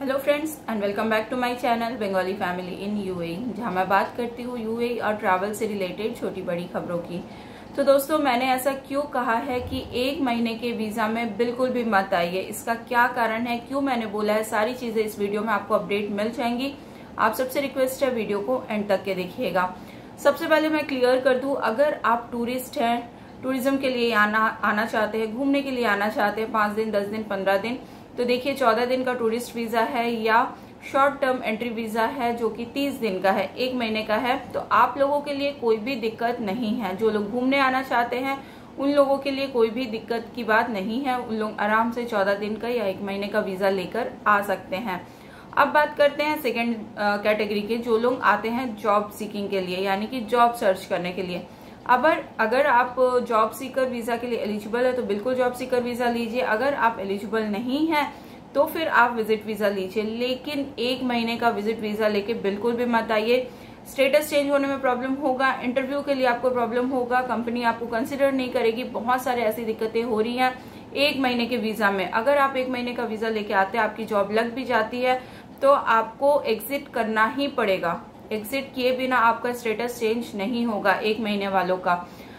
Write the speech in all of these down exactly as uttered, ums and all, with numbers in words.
Hello friends and welcome back to my channel Bengali family in UAE, जहां मैं बात करती हूँ यूएई और ट्रैवल से रिलेटेड छोटी बड़ी खबरों की। तो दोस्तों, मैंने ऐसा क्यों कहा है कि एक महीने के वीजा में बिल्कुल भी मत आइए, इसका क्या कारण है, क्यों मैंने बोला है, सारी चीजें इस वीडियो में आपको अपडेट मिल जाएंगी। आप सबसे रिक्वेस्ट है वीडियो को एंड तक के देखिएगा। सबसे पहले मैं क्लियर कर दूं, अगर आप टूरिस्ट हैं, टूरिज्म के लिए आना आना चाहते हैं, घूमने के लिए आना चाहते हैं, पांच दिन दस दिन पंद्रह दिन, तो देखिए चौदह दिन का टूरिस्ट वीजा है या शॉर्ट टर्म एंट्री वीजा है जो कि तीस दिन का है, एक महीने का है, तो आप लोगों के लिए कोई भी दिक्कत नहीं है। जो लोग घूमने आना चाहते हैं उन लोगों के लिए कोई भी दिक्कत की बात नहीं है, उन लोग आराम से चौदह दिन का या एक महीने का वीजा लेकर आ सकते हैं। अब बात करते हैं सेकेंड कैटेगरी के, जो लोग आते हैं जॉब सीकिंग के लिए, यानी कि जॉब सर्च करने के लिए। अब अगर आप जॉब सीकर वीजा के लिए एलिजिबल है तो बिल्कुल जॉब सीकर वीजा लीजिए, अगर आप एलिजिबल नहीं है तो फिर आप विजिट वीजा लीजिए, लेकिन एक महीने का विजिट वीजा लेके बिल्कुल भी मत आइए। स्टेटस चेंज होने में प्रॉब्लम होगा, इंटरव्यू के लिए आपको प्रॉब्लम होगा, कंपनी आपको कंसिडर नहीं करेगी, बहुत सारे ऐसी दिक्कतें हो रही हैं एक महीने के वीजा में। अगर आप एक महीने का वीजा लेके आते हैं, आपकी जॉब लग भी जाती है, तो आपको एग्जिट करना ही पड़ेगा। एग्जिट किए बिना आपका स्टेटस चेंज नहीं होगा एक महीने वालों का।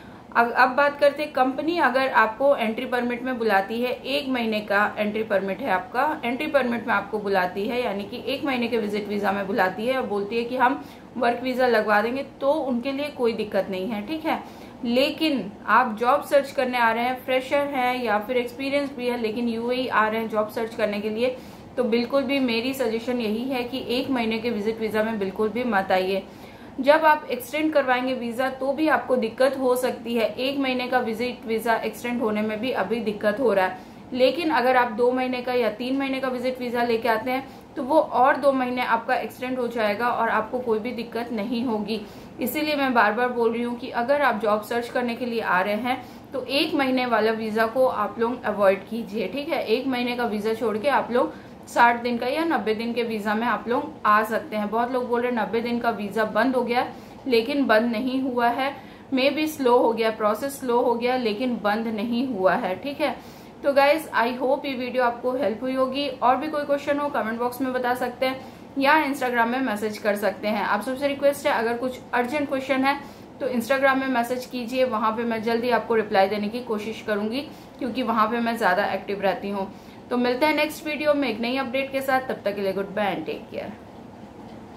अब बात करते हैं, कंपनी अगर आपको एंट्री परमिट में बुलाती है, एक महीने का एंट्री परमिट है आपका, एंट्री परमिट में आपको बुलाती है, यानी कि एक महीने के विजिट वीजा में बुलाती है और बोलती है कि हम वर्क वीजा लगवा देंगे, तो उनके लिए कोई दिक्कत नहीं है, ठीक है। लेकिन आप जॉब सर्च करने आ रहे हैं, फ्रेशर हैं या फिर एक्सपीरियंस भी है, लेकिन यूएई आ रहे हैं जॉब सर्च करने के लिए, तो बिल्कुल भी मेरी सजेशन यही है कि एक महीने के विजिट वीजा में बिल्कुल भी मत आइए। जब आप एक्सटेंड करवाएंगे वीजा तो भी आपको दिक्कत हो सकती है, एक महीने का विजिट वीजा एक्सटेंड होने में भी अभी दिक्कत हो रहा है। लेकिन अगर आप दो महीने का या तीन महीने का विजिट वीजा लेके आते हैं तो वो और दो महीने आपका एक्सटेंड हो जाएगा और आपको कोई भी दिक्कत नहीं होगी। इसीलिए मैं बार बार बोल रही हूँ कि अगर आप जॉब सर्च करने के लिए आ रहे हैं तो एक महीने वाला वीजा को आप लोग अवॉइड कीजिए, ठीक है। एक महीने का वीजा छोड़ के आप लोग साठ दिन का या नब्बे दिन के वीजा में आप लोग आ सकते हैं। बहुत लोग बोल रहे हैं नब्बे दिन का वीजा बंद हो गया, लेकिन बंद नहीं हुआ है, मे बी स्लो हो गया, प्रोसेस स्लो हो गया, लेकिन बंद नहीं हुआ है, ठीक है। तो गाइज आई होप ये वीडियो आपको हेल्प हुई होगी। और भी कोई क्वेश्चन हो कमेंट बॉक्स में बता सकते हैं या इंस्टाग्राम में मैसेज कर सकते हैं। आप सबसे रिक्वेस्ट है, अगर कुछ अर्जेंट क्वेश्चन है तो इंस्टाग्राम में मैसेज कीजिए, वहां पे मैं जल्दी आपको रिप्लाई देने की कोशिश करूंगी, क्योंकि वहां पे मैं ज्यादा एक्टिव रहती हूँ। तो मिलते हैं नेक्स्ट वीडियो में एक नई अपडेट के साथ, तब तक के लिए good bye and take care.